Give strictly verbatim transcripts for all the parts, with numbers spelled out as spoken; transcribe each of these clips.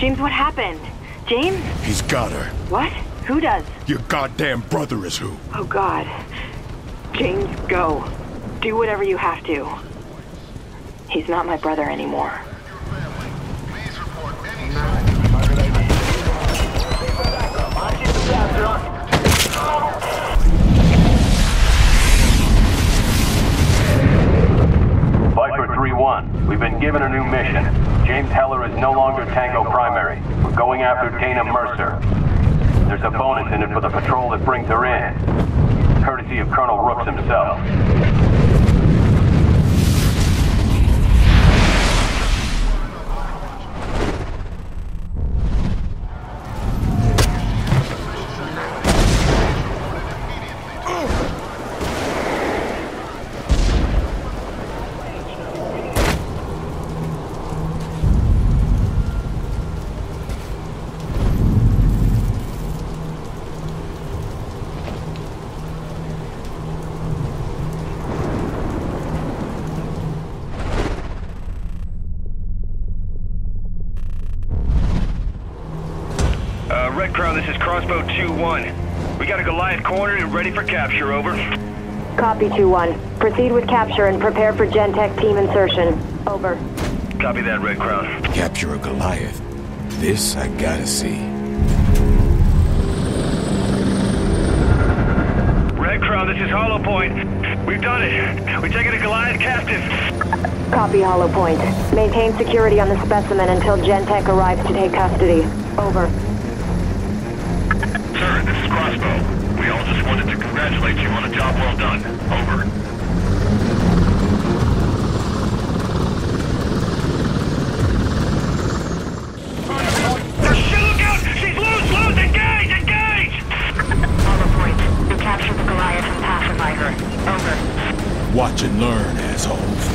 James, what happened? James? He's got her. What? Who does? Your goddamn brother is who. Oh, God. James, go. Do whatever you have to. He's not my brother anymore. Viper three one, we've been given a new mission. James Heller is no longer Tango Primary. We're going after Dana Mercer. There's a bonus in it for the patrol that brings her in. Courtesy of Colonel Rooks himself. Red Crown, this is Crossbow two one. We got a Goliath cornered and ready for capture, over. Copy two one. Proceed with capture and prepare for Gentek team insertion. Over. Copy that, Red Crown. Capture a Goliath. This I gotta see. Red Crown, this is Hollow Point. We've done it. We've taken a Goliath captive. Copy Hollow Point. Maintain security on the specimen until Gentek arrives to take custody. Over. Sir, this is Crossbow. We all just wanted to congratulate you on a job well done. Over. Look out! She's loose! Loose! Engage! Engage! Hollow Point. We captured the Goliath and pacify her. Over. Watch and learn, assholes.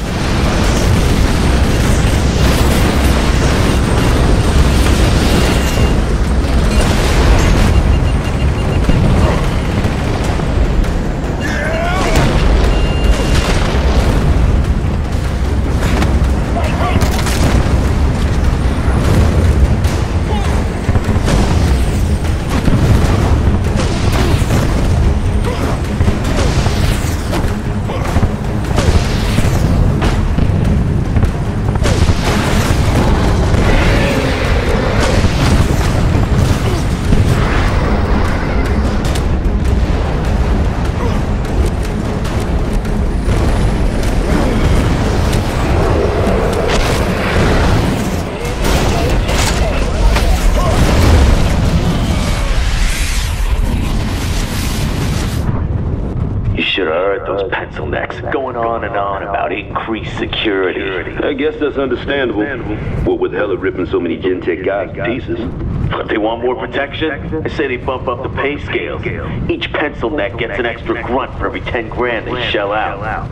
Those pencil necks going on and on about increased security. I guess that's understandable. What with Heller ripping so many Gentek guys to pieces. But they want more protection? I say they bump up the pay scales. Each pencil neck gets an extra grunt for every ten grand they shell out.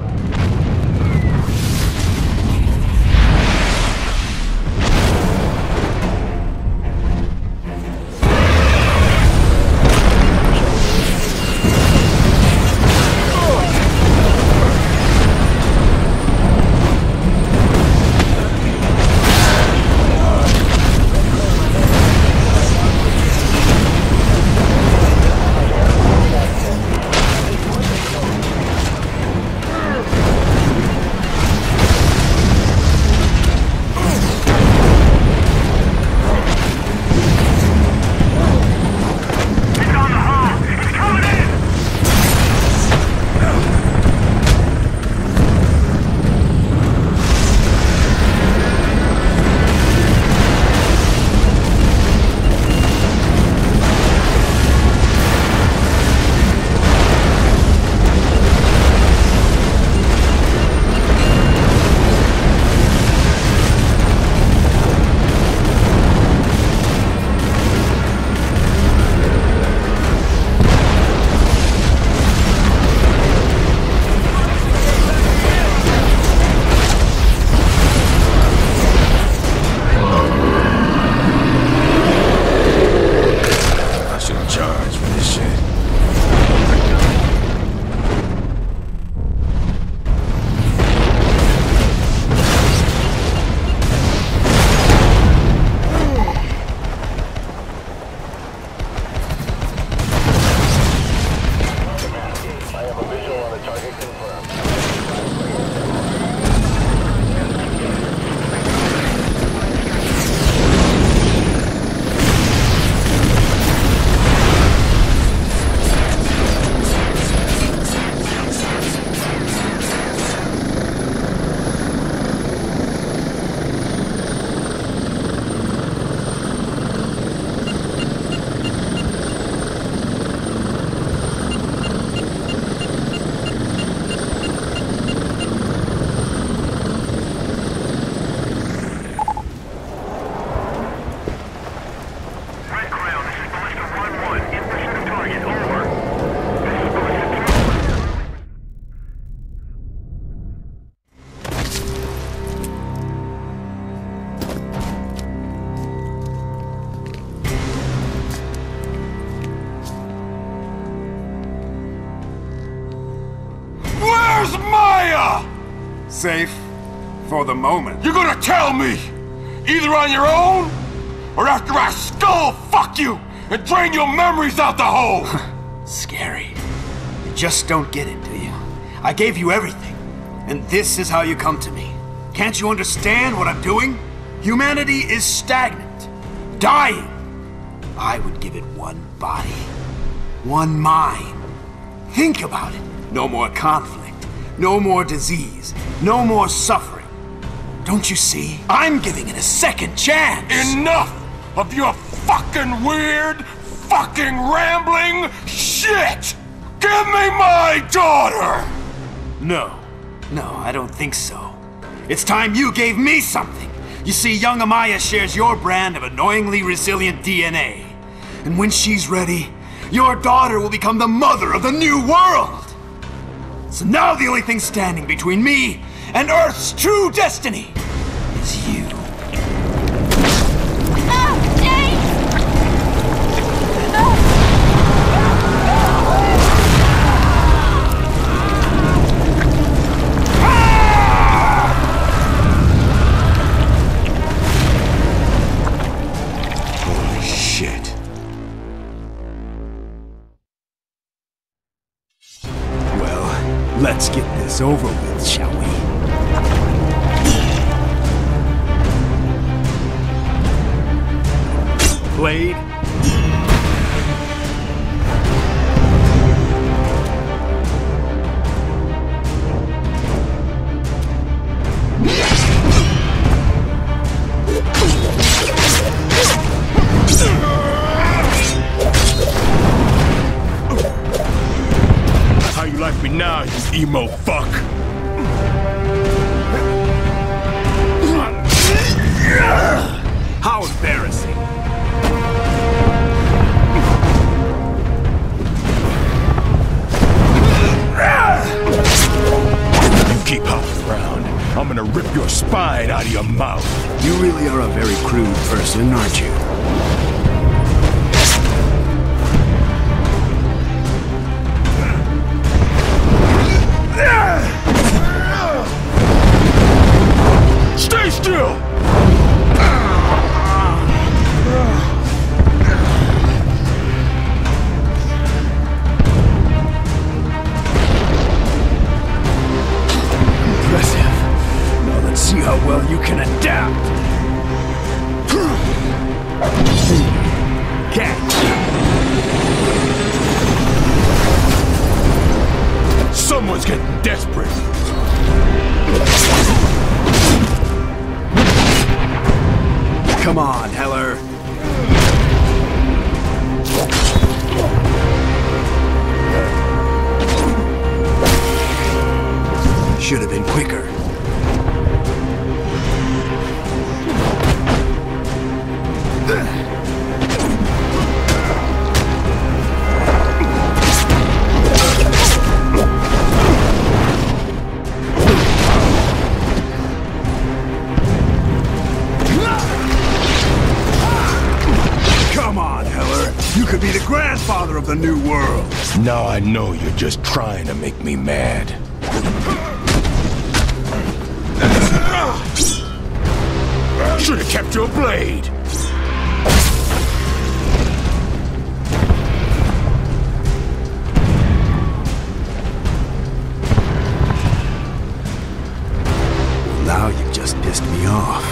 Amaya! Safe for the moment. You're gonna tell me! Either on your own, or after I skull fuck you and drain your memories out the hole! Scary. You just don't get it, do you? I gave you everything, and this is how you come to me. Can't you understand what I'm doing? Humanity is stagnant, dying. I would give it one body, one mind. Think about it. No more conflict, no more disease, no more suffering. Don't you see? I'm giving it a second chance. Enough of your fucking weird, fucking rambling shit! Give me my daughter! No, no, I don't think so. It's time you gave me something. You see, young Amaya shares your brand of annoyingly resilient D N A. And when she's ready, your daughter will become the mother of the new world. So now the only thing standing between me and Earth's true destiny is you. No, James! Holy shit. Well, let's get this over with, shall we? Blade. How you like me now, you emo fuck? How embarrassing. You keep hopping around, I'm gonna rip your spine out of your mouth. You really are a very crude person, aren't you? Stay still! Impressive. Now let's see how well you can adapt. Catch. Someone's getting desperate. Come on, Heller. Should have been quicker. Come on, Heller. You could be the grandfather of the new world. Now I know you're just trying to make me mad. Should have kept your blade. Now you've just pissed me off.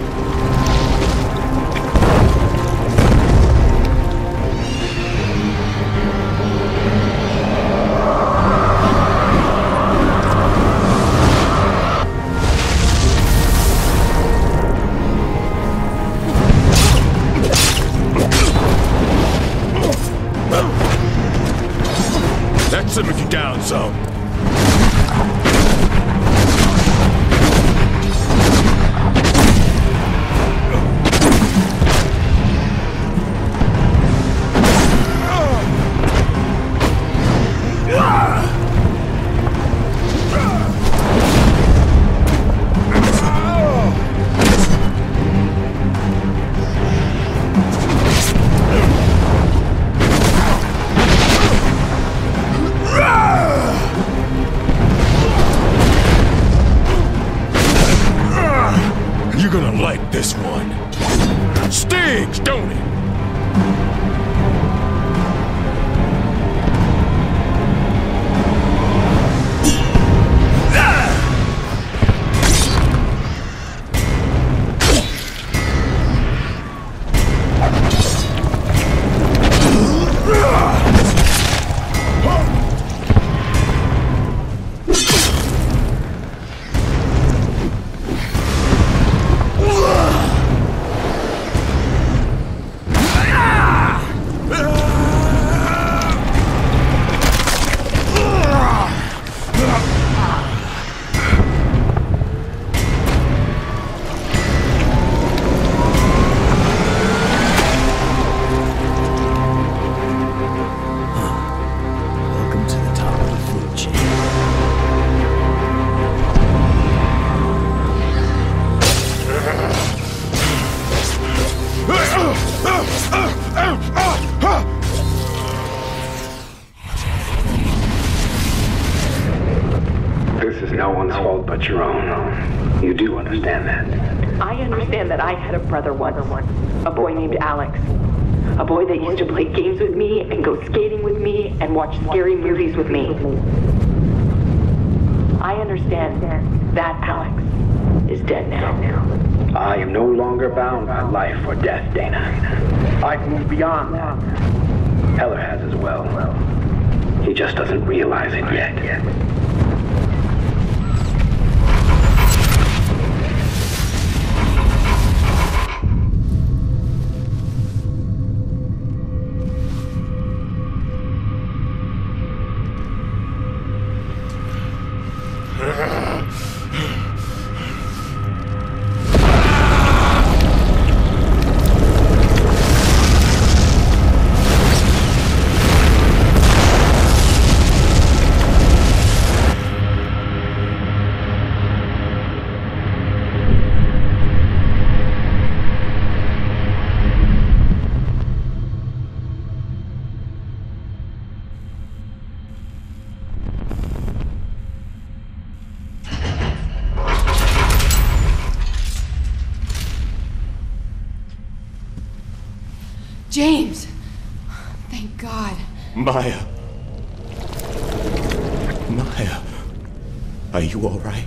That simmered you down some. world but your own. You do understand that? I understand that I had a brother once. A boy named Alex. A boy that used to play games with me and go skating with me and watch scary movies with me. I understand that Alex is dead now. I am no longer bound by life or death, Dana. I've moved beyond that. Heller has as well. He just doesn't realize it yet. James! Thank God. Maya. Maya. Are you all right?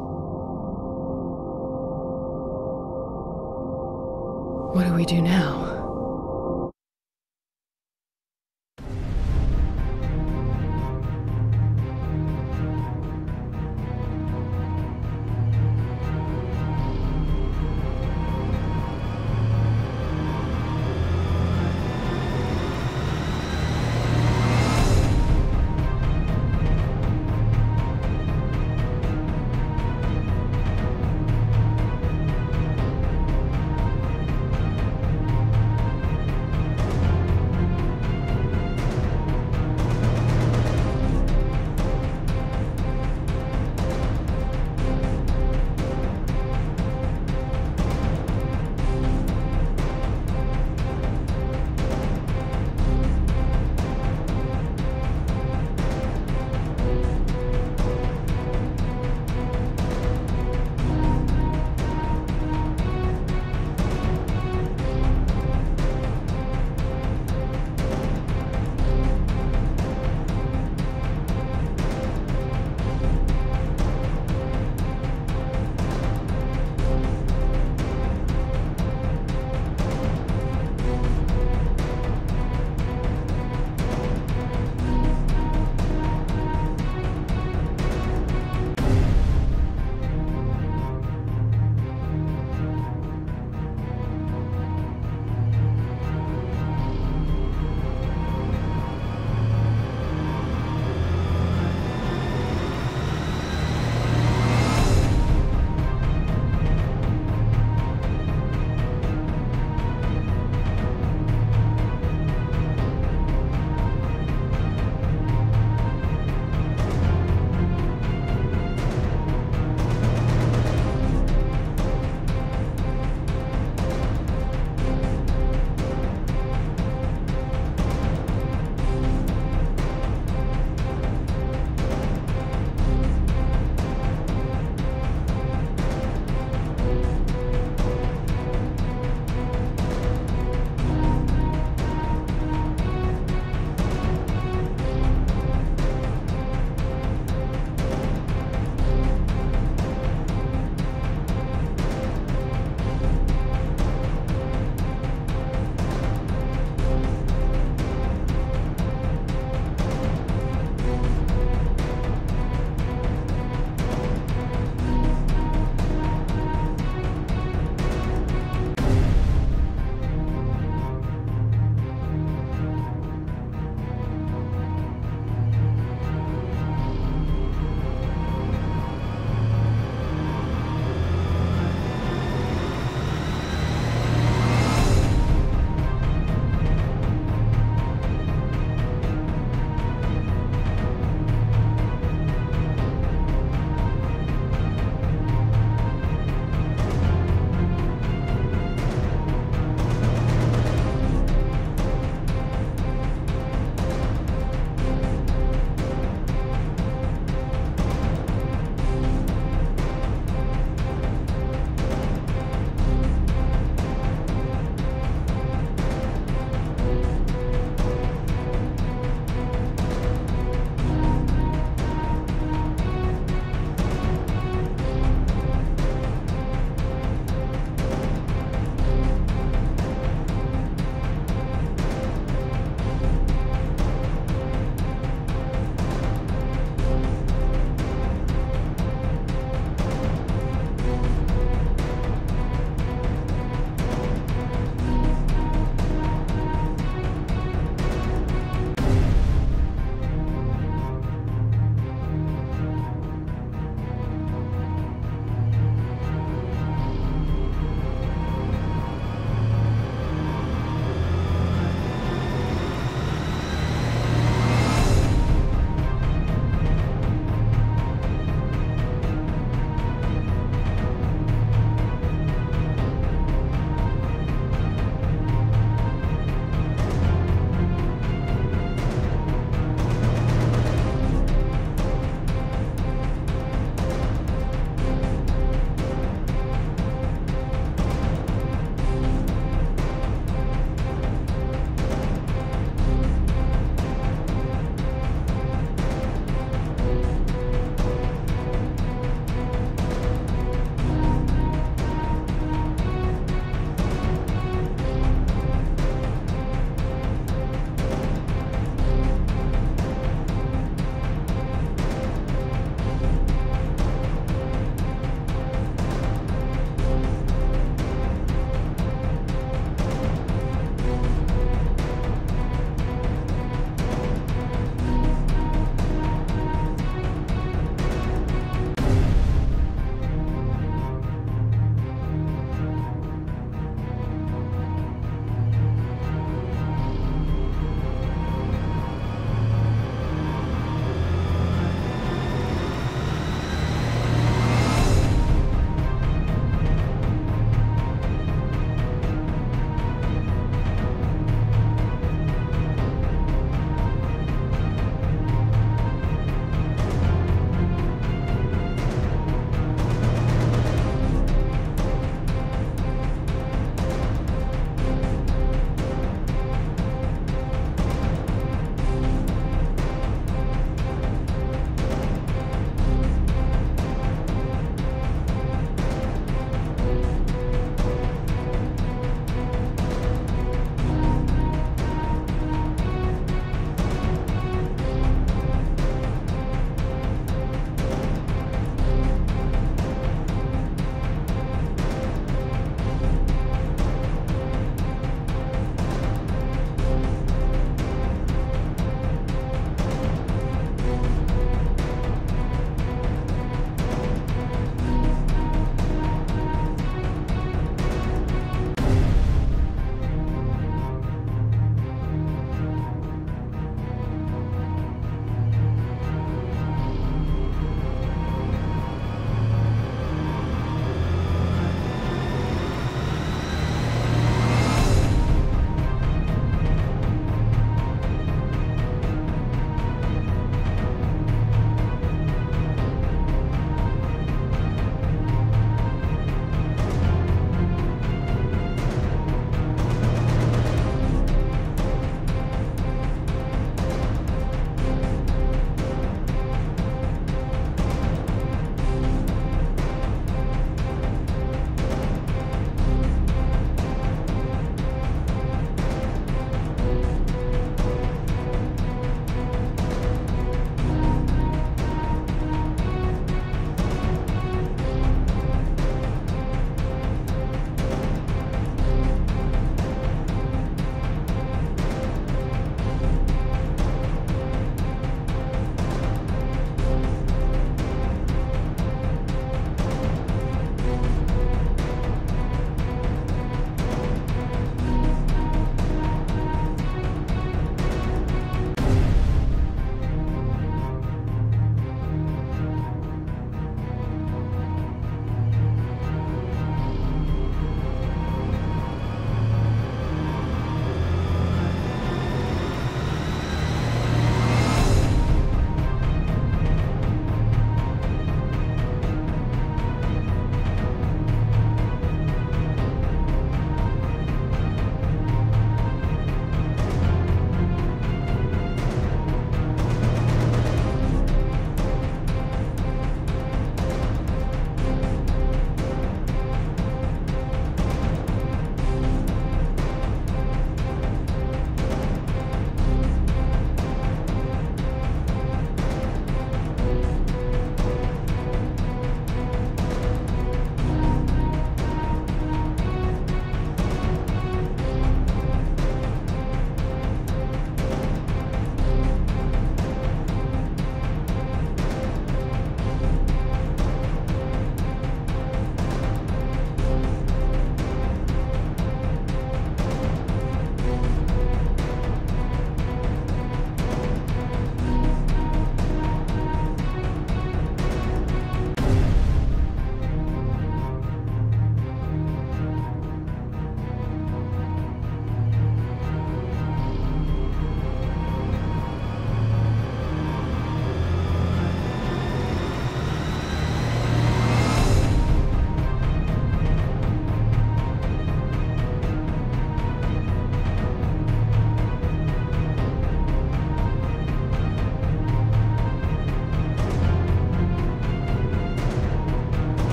What do we do now?